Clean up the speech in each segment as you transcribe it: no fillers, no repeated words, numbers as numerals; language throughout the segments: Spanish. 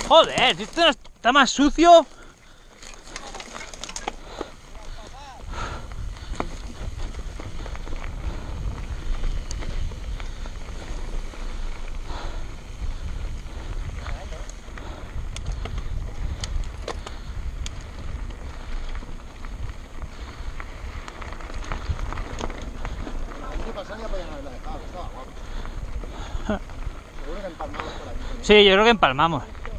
Joder, esto no está más sucio. Sí, yo creo que empalmamos.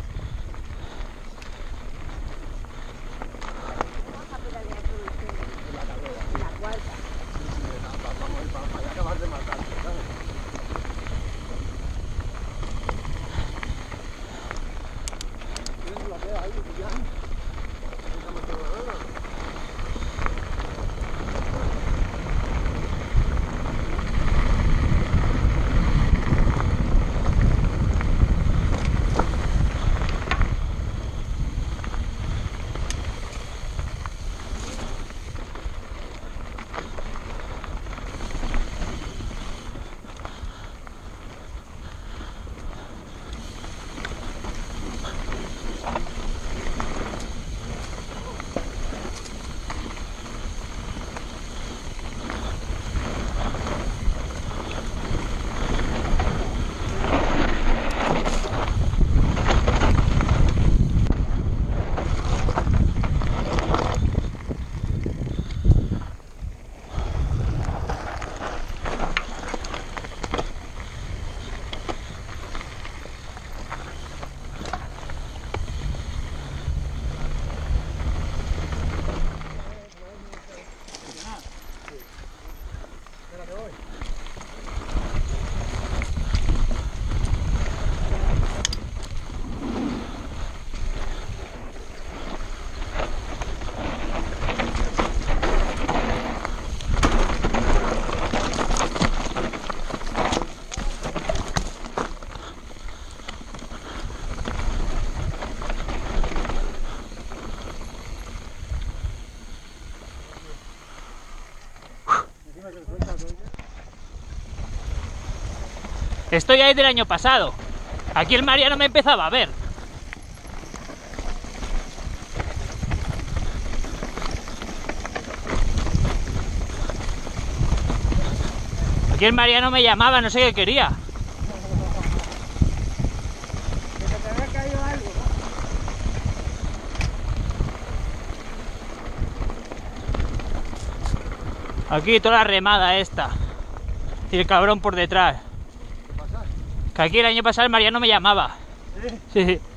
Estoy ahí del año pasado. Aquí el Mariano me empezaba a ver. Aquí el Mariano me llamaba, no sé qué quería. Que se te había caído algo, ¿no? Aquí toda la remada esta. Y el cabrón por detrás. ¿Qué pasa? Que aquí el año pasado el Mariano me llamaba. ¿Sí? Sí.